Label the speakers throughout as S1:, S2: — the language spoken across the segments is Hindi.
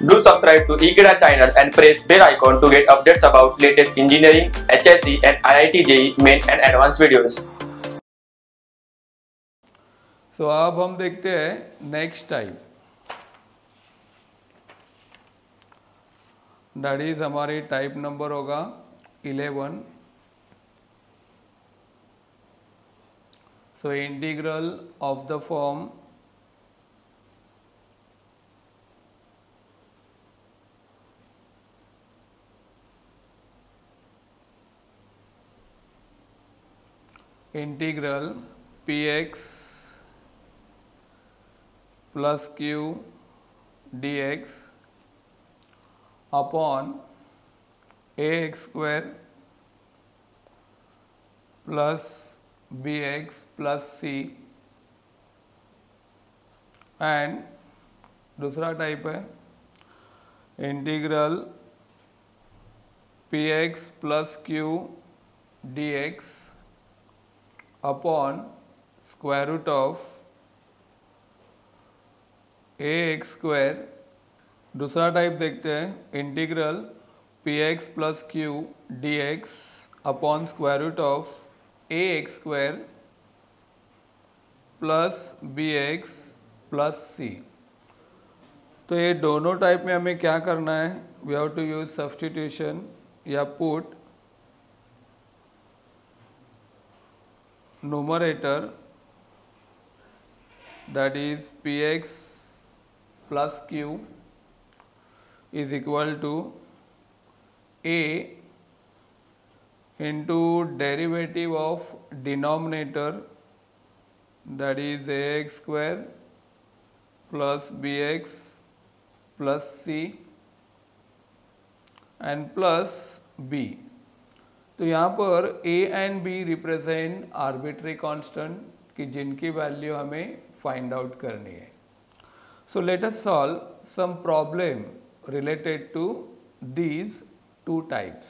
S1: Do subscribe to Ekeeda channel and press bell icon to get updates about latest engineering, HSC and IIT JEE main and advanced videos.
S2: So अब हम देखते हैं नेक्स्ट टाइप, दैट इज हमारी टाइप नंबर होगा 11. So integral of the form integral px plus q dx upon ax square plus bx plus c and दूसरा टाइप है integral px plus q dx upon square root of ax square. दूसरा टाइप देखते हैं integral px plus q dx upon square root of ax square plus bx plus c. तो ये दोनों टाइप में हमें क्या करना है, we have to use substitution या put numerator, that is px plus q is equal to a into derivative of denominator, that is ax square plus bx plus c and plus b. तो यहाँ पर a and b represent arbitrary constant कि जिनकी वैल्यू हमें फाइंड आउट करनी है. So let us solve some problem related to these two types.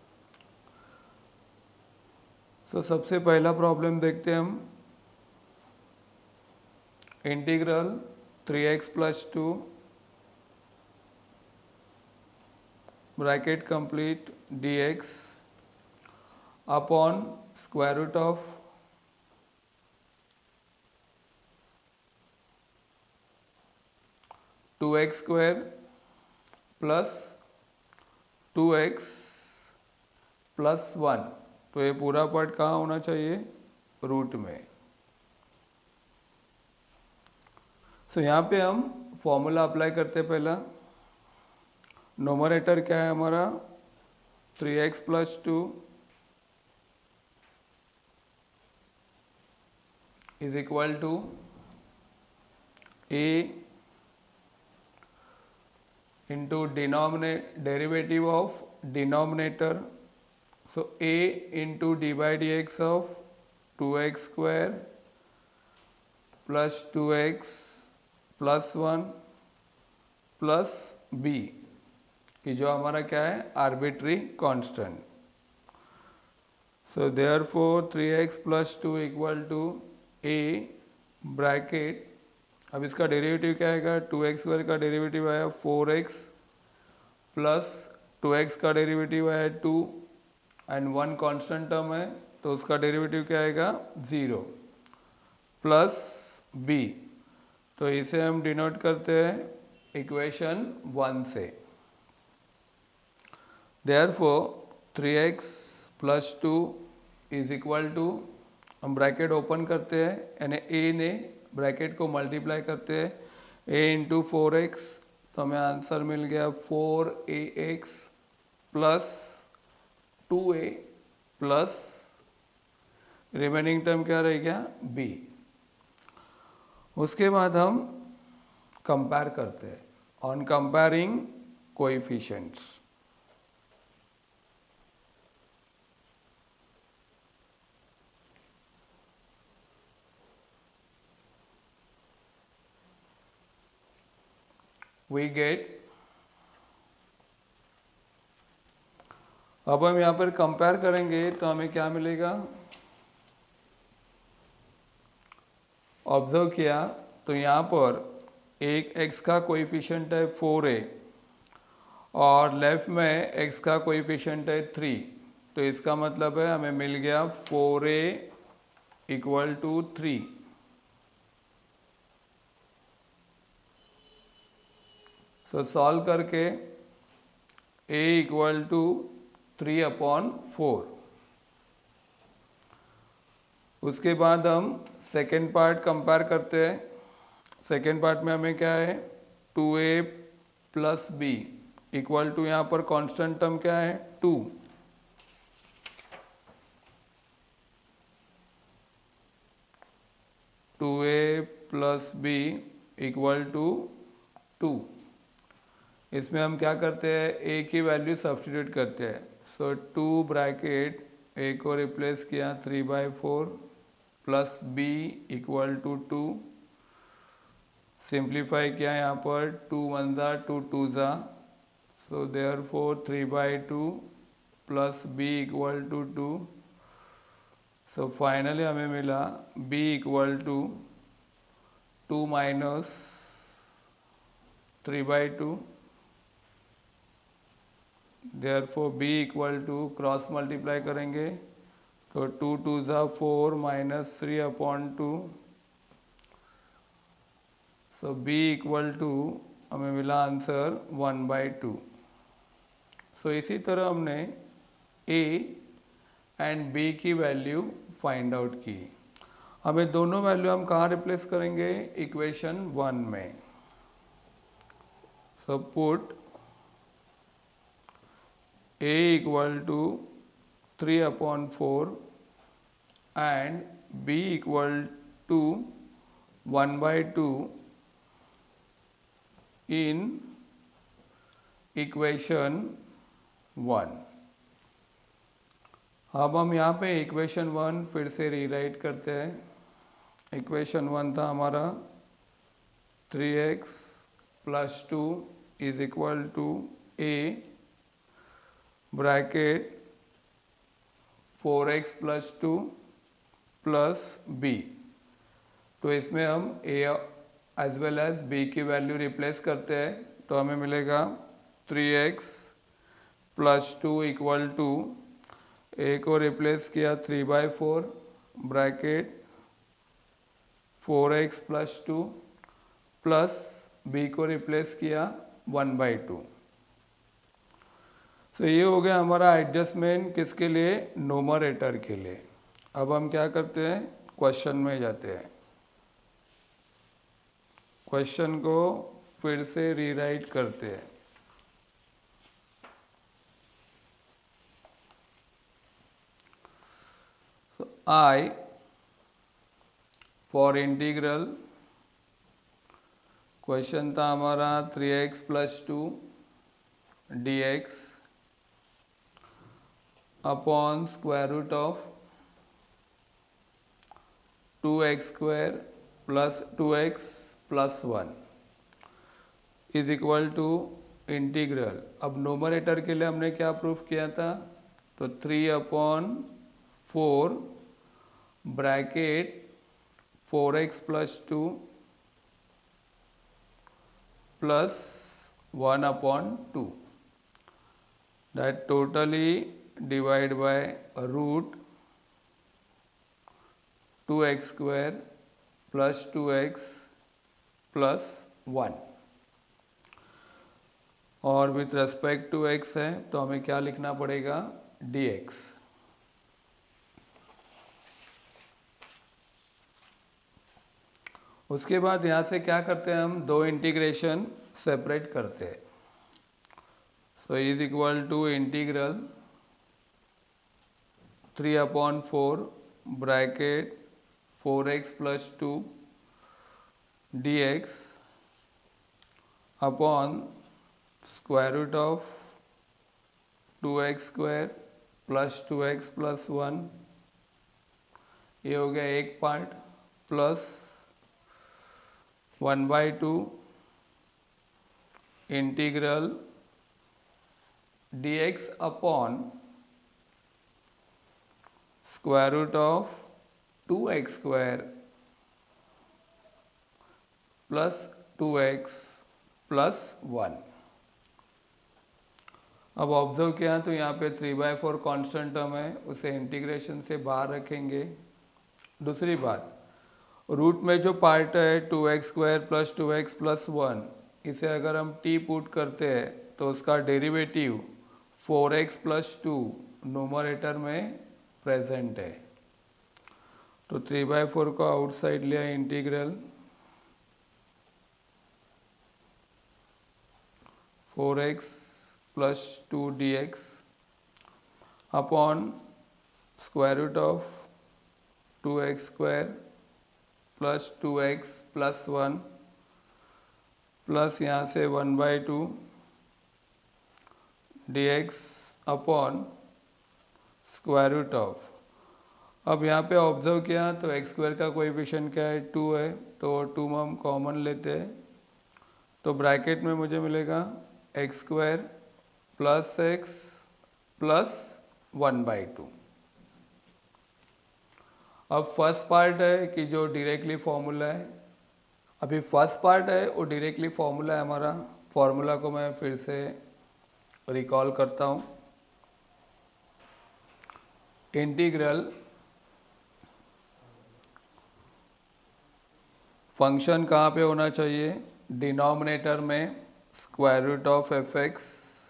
S2: So सबसे पहला प्रॉब्लम देखते हैं हम. Integral 3x plus 2 bracket complete dx upon square root of two x square plus 2x plus 1. तो ये पूरा पार्ट कहाँ होना चाहिए, रूट में. सो यहाँ पे हम फॉर्मूला अप्लाई करते हैं. पहला नोमरेटर क्या है हमारा 3x plus 2 is equal to a into derivative of denominator, so a into d by dx of 2x square plus 2x plus 1 plus b कि जो हमारा क्या है arbitrary constant. So therefore 3x plus 2 equal to a bracket. अब इसका डेरिवेटिव क्या आएगा, 2x स्क्वायर का डेरिवेटिव आया 4x प्लस 2x का डेरिवेटिव आया 2 एंड 1 कांस्टेंट टर्म है तो उसका डेरिवेटिव क्या आएगा 0 प्लस b. तो इसे हम डिनोट करते हैं इक्वेशन 1 से. Therefore 3x plus 2 is equal to, हम ब्रैकेट ओपन करते हैं यानी a ने ब्रैकेट को मल्टीप्लाई करते हैं a इंटू 4x, तो हमें आंसर मिल गया 4ax plus 2a plus remaining term क्या रह गया b. उसके बाद हम कंपेयर करते हैं on comparing coefficients. we get, अब हम यहाँ पर कंपेयर करेंगे तो हमें क्या मिलेगा, ऑब्जर्व किया तो यहाँ पर एक x का कोएफिशिएंट है 4a और लेफ्ट में x का कोएफिशिएंट है 3, तो इसका मतलब है हमें मिल गया 4a equal to 3। So solve करके a इक्वल टू 3/4। उसके बाद हम सेकेंड पार्ट कंपेयर करते हैं। सेकेंड पार्ट में हमें क्या है 2a plus b equal to, यहाँ पर कांस्टेंट टर्म क्या है 2, two a plus b equal to 2। इसमें हम क्या करते हैं a की वैल्यू सब्स्टिट्यूट करते हैं। सो 2 ब्रैकेट a को रिप्लेस किया 3/4 plus b equal to 2, simplify किया यहाँ पर 2 1 ज़ा 2 2 ज़ा, so therefore 3/2 plus b equal to 2। So finally हमें मिला b equal to 2 minus 3/2, therefore b equal to cross multiply करेंगे तो 2 2 ज़ा 4 minus 3/2, so b equal to हमें मिला आंसर 1/2। सो इसी तरह हमने a एंड b की वैल्यू फाइंड आउट की। हमें दोनों वैल्यू हम कहाँ रिप्लेस करेंगे इक्वेशन 1 में। So put a equal to 3/4 and b equal to 1/2 in equation 1। अब हम यहाँ पे इक्वेशन 1 फिर से रीराइट करते हैं। इक्वेशन 1 था हमारा 3x plus 2 is equal to a bracket 4x plus 2 plus b। तो इसमें हम a as well as b की वैल्यू रिप्लेस करते हैं, तो हमें मिलेगा 3x plus 2 equal to a को रिप्लेस किया 3/4 bracket 4x plus 2 plus b को रिप्लेस किया 1/2। तो ये हो गया हमारा एडजस्टमेंट किसके लिए नोमरेटर के लिए। अब हम क्या करते हैं क्वेश्चन में जाते हैं। क्वेश्चन को फिर से रीराइट करते हैं। So, I for integral, question था हमारा 3x plus 2 dx upon square root of 2x² plus 2x plus 1 is equal to integral. अब नोमरेटर के लिए हमने क्या प्रूफ किया था, तो 3/4 bracket 4x plus 2 plus 1/2 that totally divide by root 2x² plus 2x plus 1। और विथ रेस्पेक्ट टू x है तो हमें क्या लिखना पड़ेगा dx। उसके बाद यहाँ से क्या करते हैं हम दो इंटीग्रेशन सेपरेट करते हैं। So is equal to integral 3/4 bracket 4x plus 2 dx upon square root of 2x² plus 2x plus 1, ये हो गया एक part, plus 1/2 integral dx upon square root of 2x² plus 2x plus 1। अब ऑब्जर्व किया तो यहाँ पे 3/4 कांस्टेंट टर्म है, उसे इंटीग्रेशन से बाहर रखेंगे। दूसरी बात, रूट में जो पार्ट है 2x² प्लस 2x प्लस 1, इसे अगर हम t पुट करते हैं तो उसका डेरिवेटिव 4x प्लस 2 नोमरेटर में प्रेजेंट है। तो 3/4 को आउटसाइड लिया, integral 4x plus 2 dx upon square root of 2x² plus 2x plus 1 plus यहाँ से 1/2 dx upon square root of, अब यहाँ पे ऑब्जर्व किया तो x² का कोएफिशिएंट क्या है, 2 है, तो 2 हम कॉमन लेते हैं, तो ब्रैकेट में मुझे मिलेगा x² प्लस x प्लस 1/2। अब फर्स्ट पार्ट है कि जो डायरेक्टली फॉर्मूला है, अभी फर्स्ट पार्ट है वो डायरेक्टली फॉर्मूला है हमारा। फॉर्मूला को मैं फिर से रिकॉल करता हूँ। इंटीग्रल फंक्शन कहाँ पे होना चाहिए, डिनोमिनेटर में स्क्वायर रूट ऑफ f(x),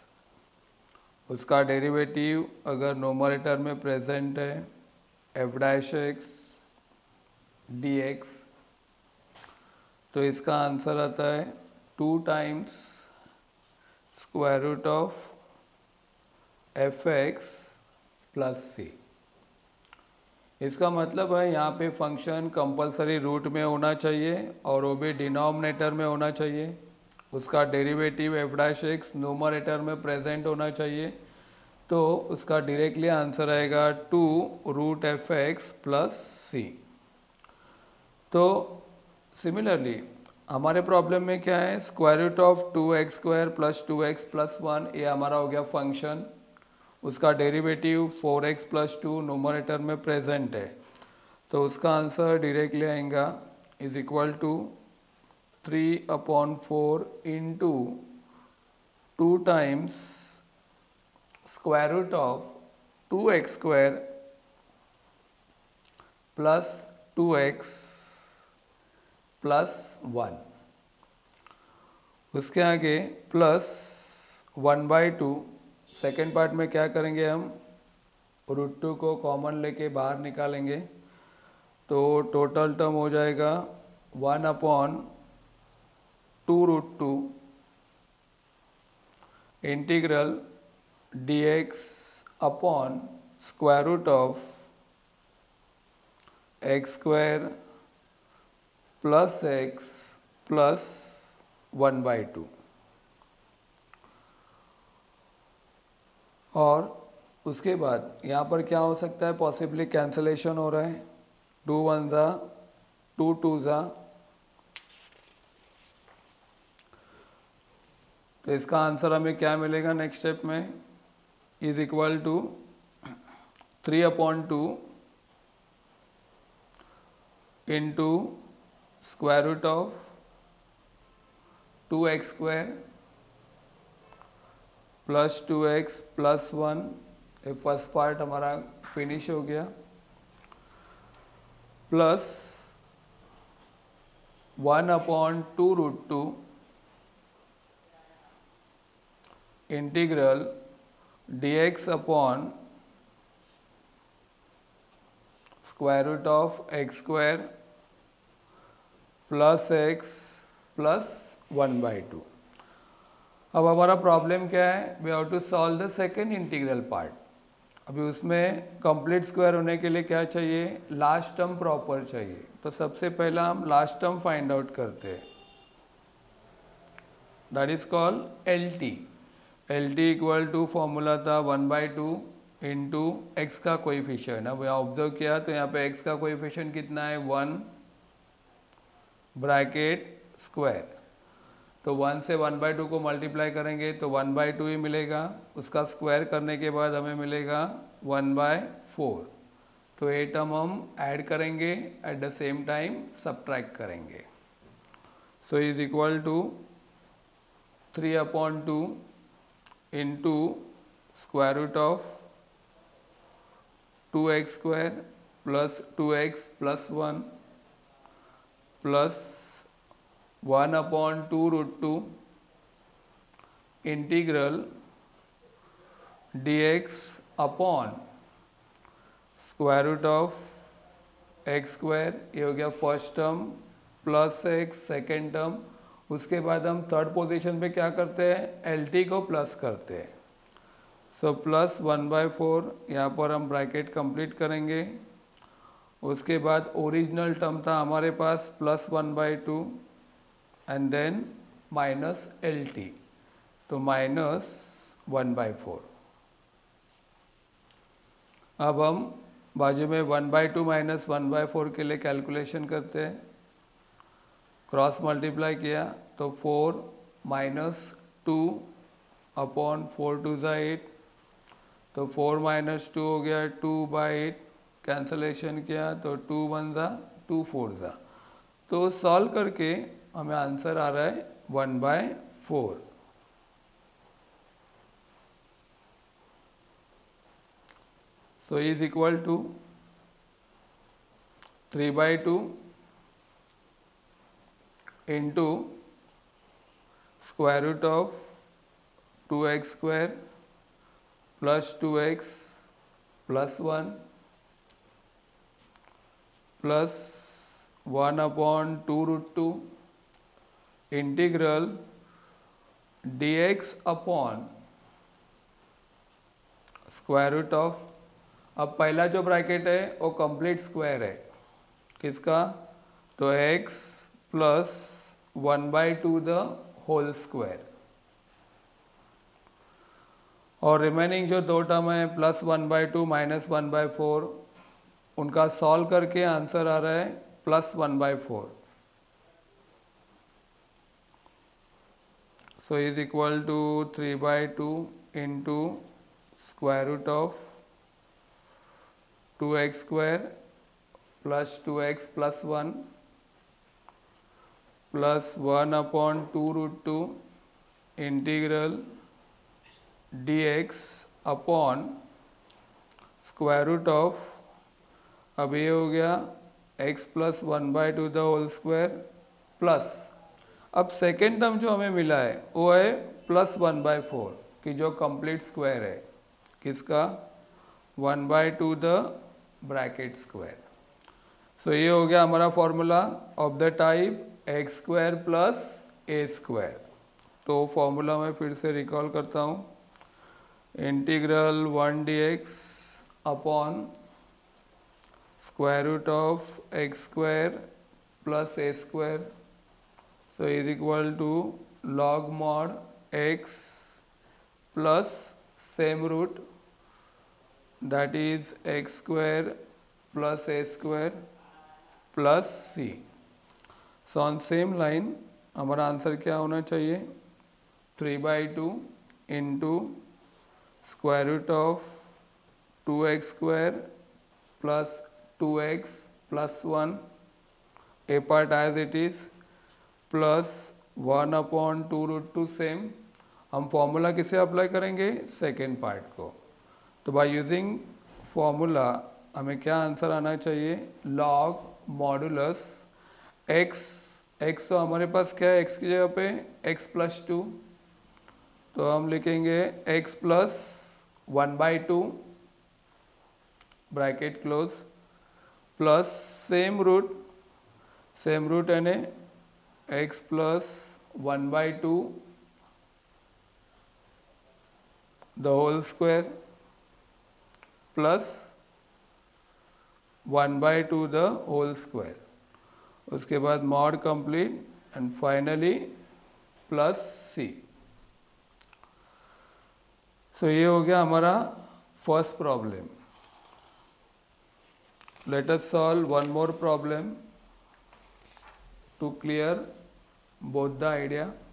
S2: उसका डेरिवेटिव अगर नोमरेटर में प्रेजेंट है f'(x) dx, तो इसका आंसर आता है 2 times square root of f(x) plus c। इसका मतलब है यहाँ पे फंक्शन कंपलसरी रूट में होना चाहिए और वो भी डिनोमिनेटर में होना चाहिए, उसका डेरिवेटिव f'(x) नोमरेटर में प्रेजेंट होना चाहिए, तो उसका डायरेक्टली आंसर आएगा 2√f(x) प्लस c। तो सिमिलरली हमारे प्रॉब्लम में क्या है, square root of 2x² plus 2x plus 1, ये हमारा हो गया फंक्शन, उसका डेरिवेटिव 4x प्लस 2 नोमरेटर में प्रेजेंट है, तो उसका आंसर डायरेक्टली आएगा is equal to 3/4 into 2 times square root of 2x² plus 2x plus 1, उसके आगे प्लस 1/2। सेकेंड पार्ट में क्या करेंगे, हम √2 को कॉमन लेके बाहर निकालेंगे, तो टोटल टर्म हो जाएगा 1/2√2 integral dx upon square root of x² plus x plus 1/2। और उसके बाद यहाँ पर क्या हो सकता है, पॉसिबली कैंसलेशन हो रहा है, 2 1 जा 2 2 जा, तो इसका आंसर हमें क्या मिलेगा नेक्स्ट स्टेप में, is equal to 3/2 into square root of 2x² plus 2x plus 1, ये फर्स्ट पार्ट हमारा फिनिश हो गया, plus 1/2√2 integral dx upon square root of x² plus x plus 1/2। अब हमारा प्रॉब्लम क्या है, we have to solve the second integral part. अभी उसमें कंप्लीट स्क्वायर होने के लिए क्या चाहिए, लास्ट टर्म प्रॉपर चाहिए, तो सबसे पहला हम लास्ट टर्म फाइंड आउट करते हैं, that is called LT। LT equal to formula था 1/2 इंटू एक्स का कोएफिशिएंट। अब यहाँ ऑब्जर्व किया तो यहाँ पे x का कोएफिशिएंट कितना है, 1 ब्रैकेट स्क्वायर, तो 1 से 1/2 को मल्टीप्लाई करेंगे तो 1/2 ही मिलेगा, उसका स्क्वायर करने के बाद हमें मिलेगा 1/4, तो ये टर्म हम ऐड करेंगे, at the same time subtract करेंगे, so is equal to 3/2 into square root of 2x square plus 2x plus 1 plus 1/2 integral dx upon square root of x square, ये हो गया first term, plus x second term. उसके बाद हम थर्ड पोजीशन पे क्या करते हैं, LT को प्लस करते हैं। सो प्लस 1/4, यहाँ पर हम ब्रैकेट कंप्लीट करेंगे। उसके बाद ओरिजिनल टर्म था हमारे पास plus 1/2 and then minus LT, तो माइनस 1/4। अब हम बाजू में 1/2 माइनस 1/4 के लिए कैलकुलेशन करते हैं। क्रॉस मल्टीप्लाई किया तो 4 माइनस 2 अपॉन 4 2 ज़ा 8, तो 4 माइनस 2 हो गया 2/8। कैंसलेशन किया तो 2 1 ज़ा 2 4 ज़ा, तो सॉल्व करके हमें आंसर आ रहा है 1/4। So is equal to 3/2 into square root of 2x square plus 2x plus 1 plus 1/2 integral dx upon square root of, अब पहला जो ब्रैकेट है वो कंप्लीट स्क्वायर है, किसका, तो x plus 1/2 the whole square, और रिमेनिंग जो दो टर्म है प्लस 1/2 माइनस 1/4, उनका सॉल्व करके आंसर आ रहा है plus 1/4। So is equal to 3/2 into square root of 2x square plus 2x plus 1 plus 1/2 integral dx upon square root of, अब ये हो गया x plus 1/2 the whole square plus, अब सेकेंड टर्म जो हमें मिला है वो है प्लस 1/4 की जो कंप्लीट स्क्वायर है, किसका, 1/2 द ब्रैकेट स्क्वायर। सो ये हो गया हमारा formula of the type x square plus a square. तो फॉर्मूला मैं फिर से रिकॉल करता हूँ, integral 1 dx upon square root of x square plus a square, so is equal to log mod x plus same root, that is x square plus a square plus c। So on same line हमारा आंसर क्या होना चाहिए, 3/2 into square root of 2x square plus 2x plus 1, a part as it is, plus 1/2 same. हम फॉर्मूला किसे अप्लाई करेंगे, सेकेंड पार्ट को। तो बाय यूजिंग फॉर्मूला हमें क्या आंसर आना चाहिए, लॉग मॉडुलस x, x तो हमारे पास क्या है, x की जगह पे x प्लस 2, तो हम लिखेंगे x plus 1/2 bracket close plus same root यानी x plus 1/2 the whole square plus 1/2 the whole square, उसके बाद mod complete and finally plus c। सो ये हो गया हमारा first problem. Let us solve one more problem to clear both the idea.